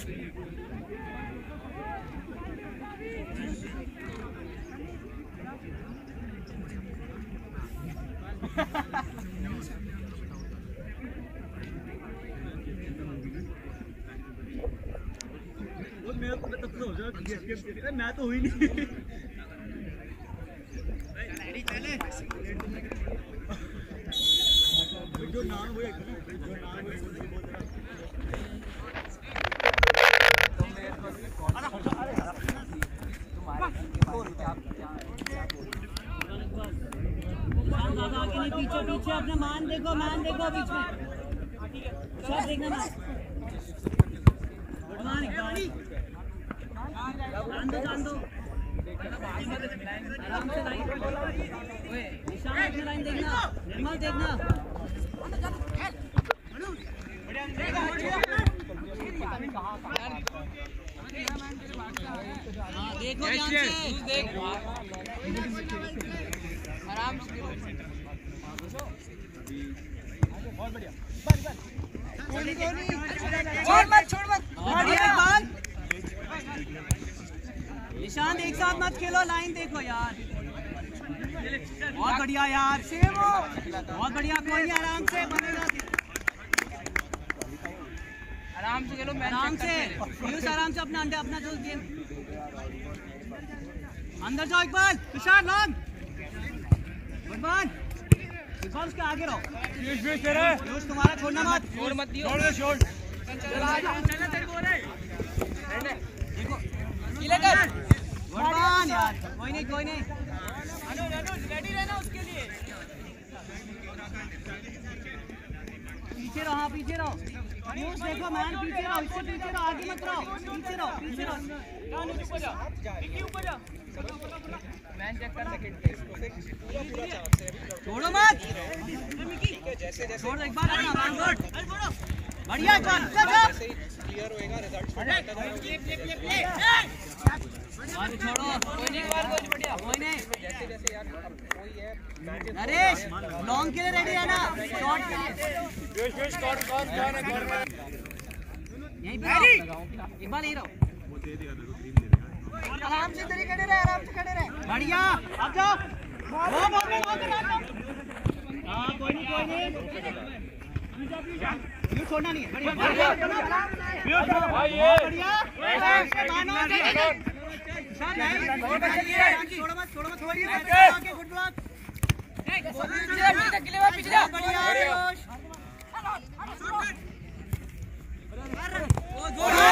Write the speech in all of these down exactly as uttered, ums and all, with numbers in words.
मैं तो हुई नहीं। जो नाम हुए जो नाम हुए पीछे पीछे अपने मान देखो मान देखो बीच में सब देखना मान मान दो जान दो आराम से लाइन ओए निशान अपनी लाइन देखना निर्मल देखना हाँ देखो ध्यान से देख आराम से बहुत बढ़िया छोड़ मत छोड़ मत निशान एक साथ मत खेलो लाइन देखो यार बहुत बढ़िया यार बहुत बढ़िया कोई नहीं आराम से बनेगा आराम से खेलो आराम से यूज आराम से अपना अंडे अपना जो गेम अंदर जाओ इकबाल तुषार लॉन्ग गुडबान इकबाल उसके आगे रहो यूज यूज तेरा यूज तुम्हारा छोड़ना मत छोड़ मत दियो छोड़ दे छोड़ चल आ जा चल तेरे को रे देखो किले कर गुडबान यार कोई नहीं कोई नहीं अनुज अनुज रेडी रहना उसके लिए पीछे रहो हाँ पीछे रहो न्यूज़ देखो मैन पीछे रहो इससे पीछे रहो आगे मत रहो पीछे रहो पीछे रहो अनुज ऊपर जा विकी ऊपर जा मैन चेक कर सेकंड पे छोड़ो मत जैसे जैसे छोड़ एक बार आना गुड बढ़िया कौन जैसे क्लियर होएगा result play play play play अरे छोड़ो कोई नहीं बार कोई बढ़िया कोई नहीं जैसे जैसे यार कोई है नरेश लॉन्ग के लिए रेडी है ना शॉट के लिए यूज यूज शॉट कौन कौन है कौन यहीं पे एक बार यहीं रहो वो दे दिया मेरे को तीन दे दिया आराम से तेरी खड़े रहे आराम से खड़े रहे बढ़िया अब जाओ वो बॉल में बॉल कर हां कोई नहीं कोई नहीं यू छोड़ना नहीं है बढ़िया बढ़िया भाई ये बढ़िया मानो सर नहीं छोड़ो मत छोड़ो मत छोड़िए आगे गुड ब्लॉक पीछे किले में पीछे जा बढ़िया ओ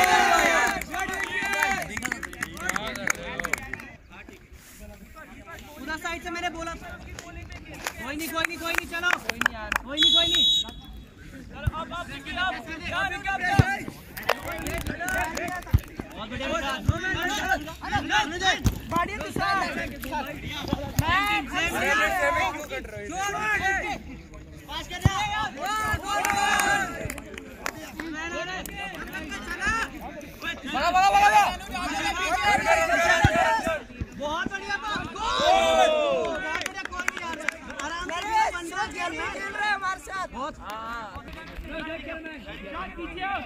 पूरा साइड से मैंने बोला कोई नहीं कोई नहीं कोई नहीं चलो कोई नहीं यार कोई नहीं कोई नहीं चलो अब अब निकल अब जा निकल बहुत बढ़िया बाड़ी तो साथ मैं सेविंग क्यों कर रहे हो पास कर रहा है बड़ा बड़ा बड़ा बहुत बढ़िया बहुत बढ़िया कोई नहीं यार आराम से पंद्रह खेल रहे हैं हमारे साथ बहुत हां पीछे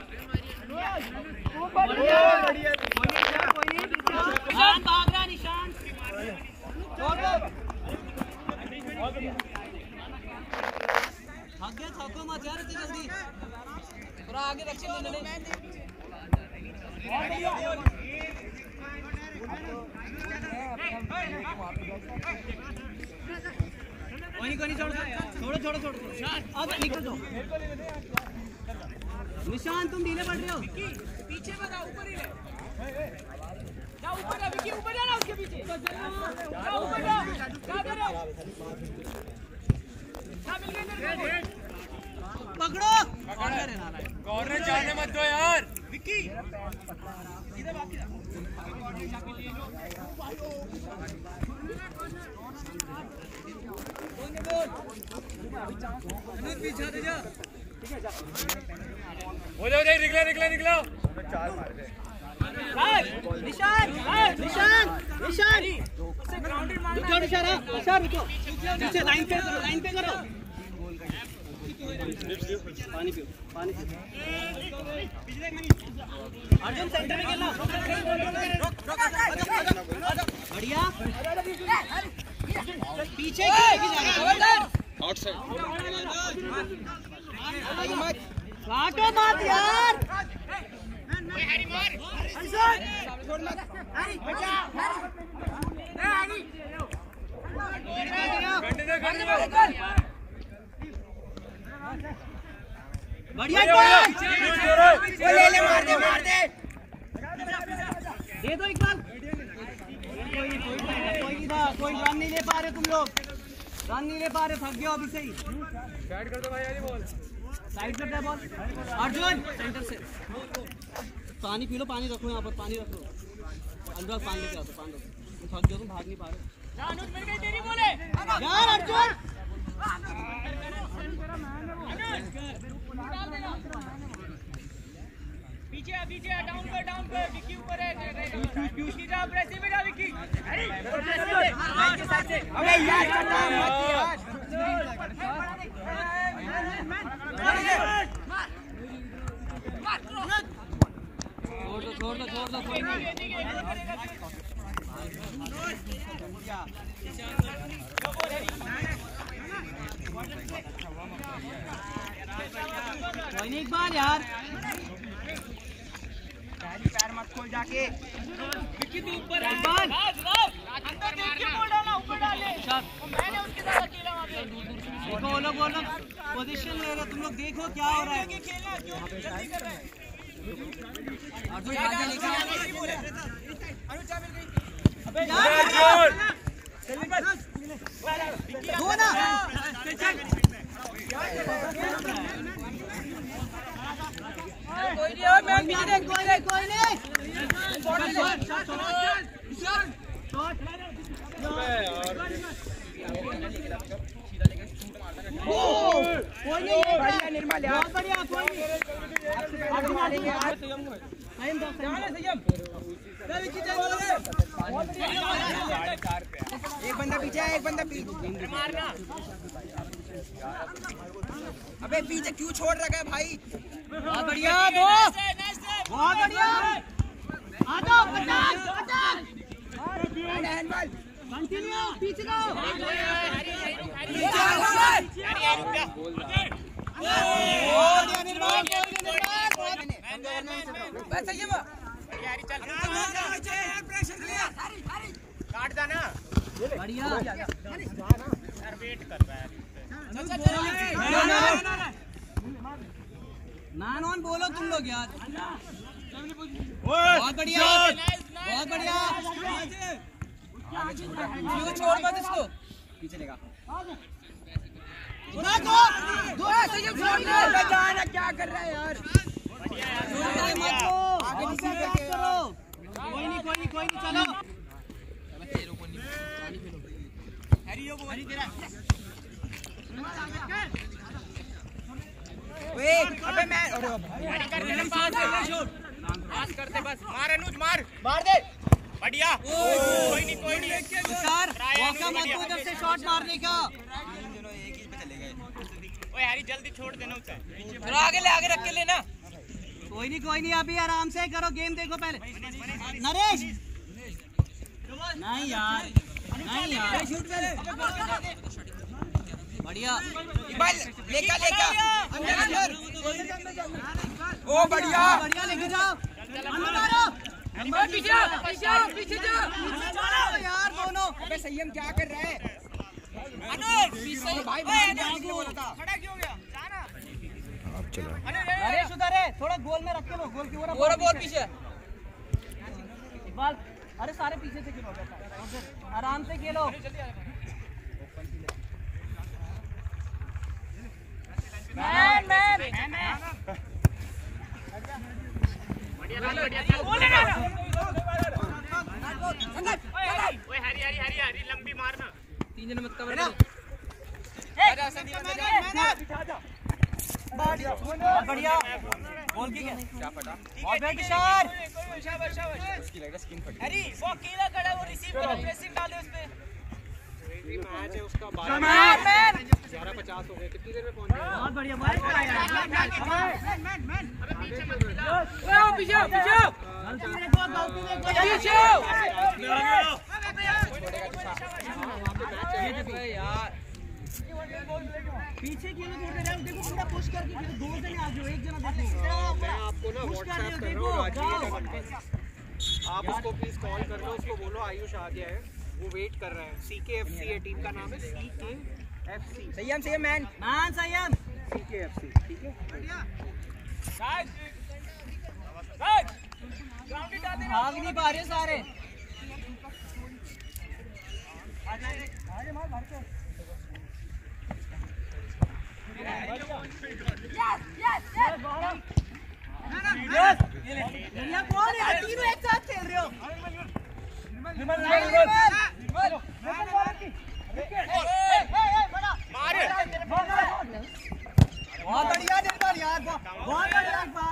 बढ़िया बढ़िया कोई नहीं निशान भाग रहा निशान छोड़ दो भाग गया थको मत यार इतनी जल्दी थोड़ा आगे रखिए लेने कोई नहीं कोई नहीं छोड़ो छोड़ो छोड़ो छोड़ो अब निकल दो निशान तुम ढीले पड़ रहे हो पीछे बता ऊपर ही ले जा ऊपर जा विकी ऊपर जा ना उसके पीछे जा ऊपर जा जा दे रहे जा मिल गए पकड़ो कॉर्नर है ना कॉर्नर जाने मत दो यार विकी इधर बाकी जाके ले लो कौन बोल अनुज पीछे दे जा ठीक है जा हो जाओ जाओ निकला निकला निकला चार मार दे निशान निशान निशान उससे ग्राउंडेड मारना रुको निशान निशान रुको पीछे लाइन पे करो लाइन पे करो पानी पियो पानी पियो अर्जुन सेंटर में खेलना बढ़िया पीछे आउटसाइड काटो मत यार हैरी मार छोड़ मत हैरी बचा हैरी बढ़िया वो ले ले मार दे मार दे दे दो एक बार कोई कोई कोई था कोई रन नहीं ले पा रहे तुम लोग रन नहीं ले पा रहे थक गए अभी से ही साइड कर दो भाई यार बॉल साइड कर दे बॉल अर्जुन सेंटर से पानी पी लो पानी रखो यहाँ पर पानी रखो अंदर पानी लेके आओ पानी रखो तुम थक गए तुम भाग नहीं पा रहे अनुज मिल गई तेरी बोले यार अर्जुन पीछे आ पीछे आ डाउन कर डाउन कर विकी ऊपर है विकी जा प्रेसिंग में जा विकी अरे के साथ से अबे यार चटा मत यार छोड़ दो छोड़ दो छोड़ दो कोई नहीं कोई नहीं एक बार यार पैर मत खोल जाके विकी तू ऊपर एक बार राज राज अंदर देख के बॉल डालना ऊपर डाल ले मैंने उसके साथ अकेला वहां पे देखो वो लोग वो लोग पोजीशन ले रहे तुम लोग देखो क्या हो रहा है खेलना क्यों जल्दी कर रहे हैं अर्जुन आगे लेके अनुज जा मिल गई अबे यार दो ना कोई नहीं और मैं पीछे देख कोई नहीं कोई नहीं शॉट कोई नहीं बढ़िया निर्मल यार बहुत बढ़िया कोई नहीं टाइम दो संयम एक बंदा पीछे है एक बंदा पीछे मारना अबे पीछे क्यों छोड़ रखा है भाई बहुत बढ़िया दो बहुत बढ़िया आ जाओ पचास पचास हैंडबॉल कंटिन्यू पीछे जाओ काट देना बढ़िया यार वेट कर रहा है मैन ऑन बोलो तुम लोग यार बहुत बढ़िया बहुत बढ़िया क्यों छोड़ मत इसको पीछे लेगा जाना क्या कर रहा है यार मत को आगे नीचे करो कोई नहीं कोई नहीं कोई नहीं चलो हैरी यो हैरी तेरा वे अबे मैं अरे हैरी कर दे पास पास कर दे बस मार अनुज मार मार दे बढ़िया कोई नहीं कोई नहीं सर मौका मत दो इधर से शॉट मारने का दोनों एक ही पे चले गए ओए हैरी जल्दी छोड़ देना उसे चलो आगे ले आगे रख के लेना कोई नहीं कोई नहीं अभी आराम से करो गेम देखो पहले नरेश नहीं यार नहीं यार शूट पहले बढ़िया बॉल लेका लेका अंदर अंदर ओ बढ़िया बढ़िया लेके जाओ अंदर मारो अंदर पीछे पीछे पीछे जा चलो यार दोनों अबे संयम क्या कर रहा है अनुज पीछे भाई बोला था खड़ा क्यों गया जाना अब चलो अरे सुधर है थोड़ा गोल में रख के लो गोल की ओर बॉल पीछे इकबाल अरे सारे पीछे से खेलो आराम से खेलो मैन मैन बढ़िया बढ़िया बोले ना ओए हरी हरी हरी हरी लंबी मारना तीन जन मत कवर करो बढ़िया बोल के क्या और बैक शॉट शाबाश शाबाश उसकी लग रहा स्किन फट हरी वो अकेला खड़ा वो रिसीव करो प्रेसिंग डाल दे उस पे आखिरी मैच है उसका बारह पचास हो गए। कितनी देर में पहुंच गए? बहुत बढ़िया मैन मैन मैन पीछे आओ पीछे आओ गलती देखो गलती देखो पीछे आओ यार पीछे क्यों नहीं छोड़ रहे हो? देखो पूरा पुश करके खेलो, दो जने आ जाओ, एक जना देखो। मैं आपको ना व्हाट्सएप कर रहा हूँ राजवीर का नंबर, आप उसको प्लीज कॉल कर लो, उसको बोलो आयुष आ गया है, वो वेट कर रहा है। सी के एफ सी है टीम का नाम है, सी के एफ सी। संयम संयम मैन मान संयम सी के एफ सी, ठीक है। भाग नहीं पा रहे सारे। ये कौन है? तीनों एक साथ खेल रहे हो। बहुत बढ़िया निर्मल यार, बहुत बढ़िया इकबाल।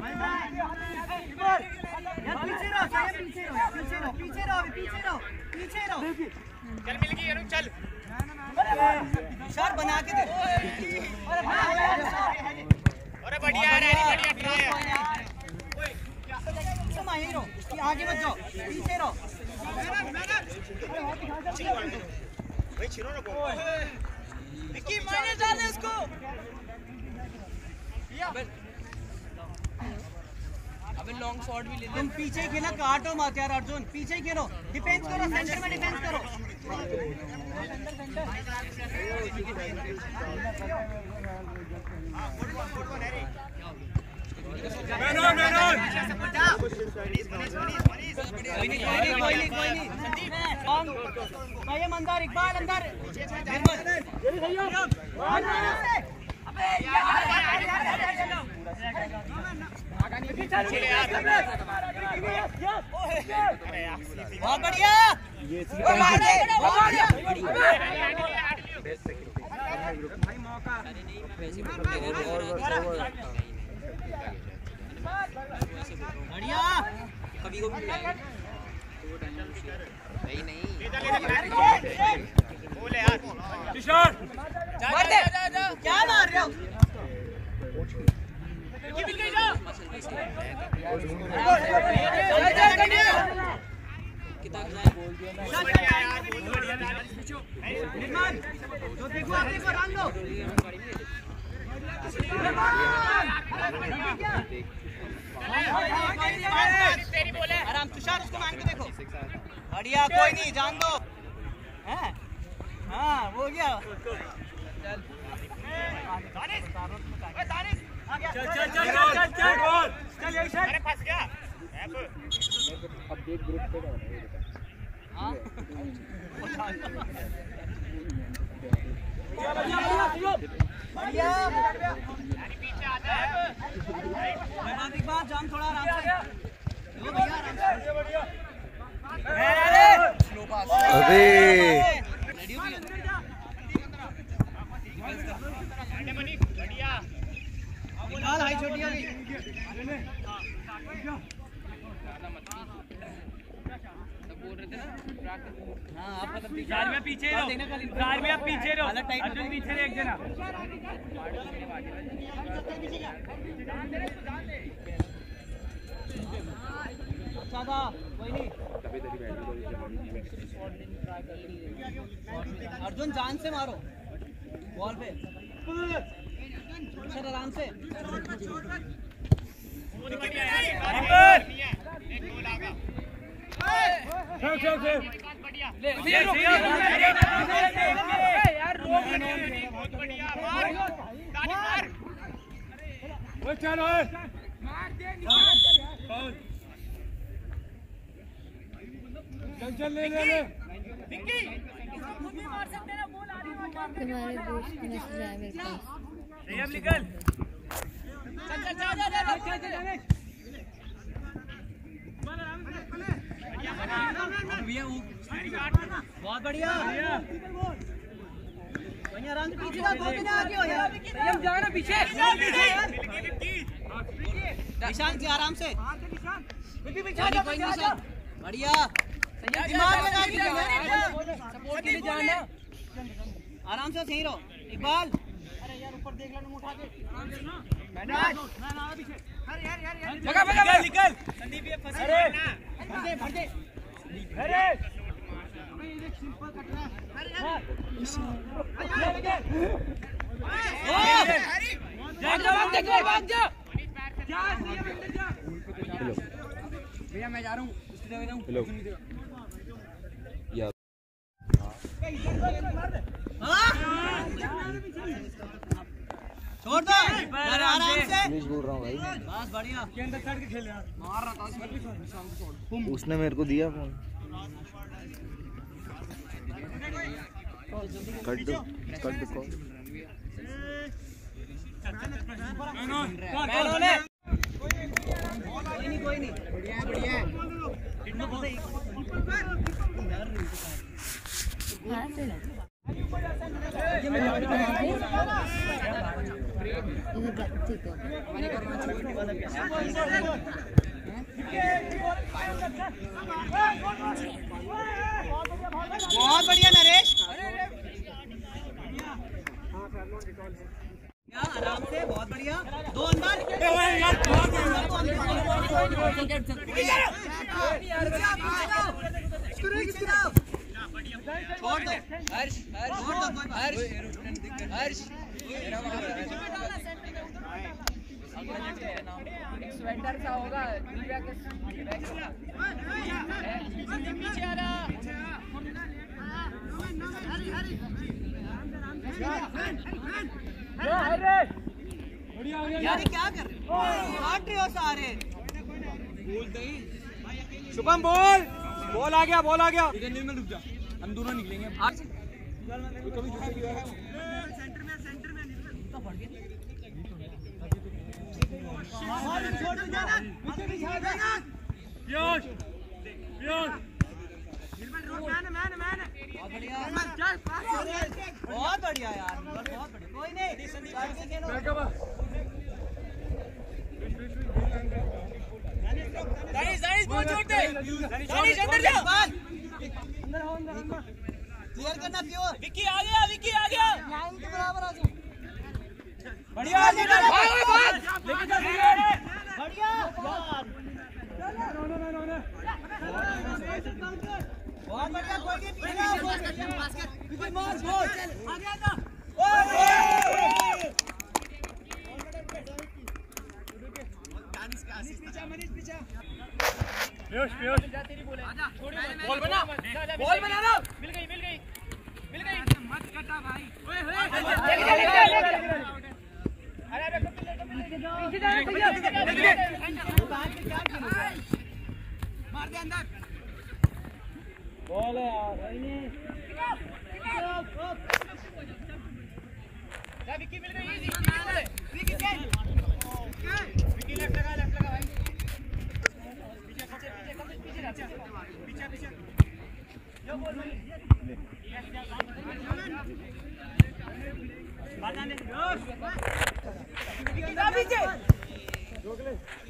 यार पीछे रहो, सारे पीछे रहो, पीछे रहो, पीछे रहो, पीछे रहो, पीछे रहो। चल मिल गई अरुण चल शॉट बना के दे। अरे बढ़िया है बढ़िया ट्राई है। तुम यहीं रहो, आगे मत जाओ, पीछे रहो। भाई छिरो ना बॉल। विक्की माइनस डाल दे उसको। अबे लॉन्ग शॉट भी ले ले। तुम पीछे खेला, काटो मत यार अर्जुन, पीछे खेलो, डिफेंस करो, सेंटर में डिफेंस करो। Man on man on. कोई नहीं कोई नहीं कोई नहीं कोई नहीं। संयम अंदर, इकबाल अंदर। अबे बहुत बढ़िया, बढ़िया कभी को नहीं नहीं बोले यार किशोर मार दे, क्या मार रहे हो? मिल गई जा कितना बोल दिया यार बहुत बढ़िया निर्माण तो देखो आप देखो रन लो। तेरी बोले आराम तुषार उसको मांग के देखो। बढ़िया कोई नहीं जान दो। हैं हाँ हो गया। चल चल चल चल चल बॉल चल यही से। अरे फंस गया अपडेट ग्रुप पे हाँ बढ़िया पीछे आता है एक बार जाम थोड़ा आराम से लो भैया आराम से। बढ़िया स्लो पास अबे बढ़िया निकाल हाई छोटी वाली। बोल रहे थे ना हाँ आप मतलब चार में पीछे रहो चार में आप पीछे रहो अर्जुन पीछे रहे एक जना अच्छा था कोई नहीं। अर्जुन जान से मारो बॉल पे सर आराम से। चल चल चल ले यार रोक बहुत बढ़िया मार ताली मार वो चल ओए मार दे चल चल ले ले ले विक्की खुद भी मार सकते ना बॉल आ रही है तुम्हारे दोस्त की मैसेज आया मेरे पास। अब निकल चल चल जा जा जा बहुत बढ़िया बढ़िया आराम से पीछे जाओ दो जने आगे हो यार। संयम जाओ ना पीछे निशान से आराम से कोई नहीं बढ़िया दिमाग लगा के सपोर्ट के लिए जाना। आराम से सही रहो इकबाल। अरे यार ऊपर देख लो, उठा के मैंने मैं आ पीछे। अरे यार यार यार जगह पे निकल निकल संदीप ये फंसे ना भर दे भर दे। अरे भाई ये सिंपल कट रहा है। अरे यार भाग जा भाग जा भाग जा जा अंदर जा। भैया मैं जा रहा हूं उसकी जगह जाऊं। हेलो यार छोड़ दो आराम से। बोल रहा हूं भाई बस बढ़िया के अंदर चढ़ के खेल यार। मार रहा था उसने मेरे को दिया फोन। कट दो कट दो कोई नहीं कोई नहीं बढ़िया बढ़िया हाँ से ना ठीक बहुत बढ़िया नरेश। आराम से बहुत बढ़िया दो अंदर। छोड़ दो हर्ष हर्ष हर्ष स्वेटर सा होगा दिव्या के पीछे आ रहा। यार क्या कर रहे हो काट रहे हो सारे। शुभम बोल बोल आ गया बोल आ गया। में रुक जा हम दोनों निकलेंगे। सेंटर में सेंटर में तो पड़ गया। छोड़ दो जाना यश यश मैंने मैंने मैंने बहुत बढ़िया बहुत बढ़िया यार बहुत बढ़िया। कोई नहीं दानिश दानिश बहुत छोड़ दे दानिश अंदर जा अंदर हो अंदर अंदर क्लियर करना प्योर। विक्की आ गया विक्की आ गया लाइन के बराबर आ जाओ। बढ़िया भाग भाग लेके जा बढ़िया बहुत बढ़िया। कोई नहीं पीछे विक्की मार गोल आ गया ना। दानिश का असिस्ट पीछे मनीष पीछे पीयूष पीयूष जा तेरी बोल है। बॉल बना बॉल बना ना। मिल गई मिल गई मिल गई मत कटा भाई। ओए ओए अरे अरे पीछे जा भैया मार दे अंदर बॉल है यार भाई ने जा विक्की मिल गई इजी बॉल है विक्की चल विक्की लेफ्ट लगा लेफ्ट लगा भाई पीछे पीछे पीछे पीछे पीछे पीछे यो बॉल भाई बात आने विक्की जा पीछे रोक ले।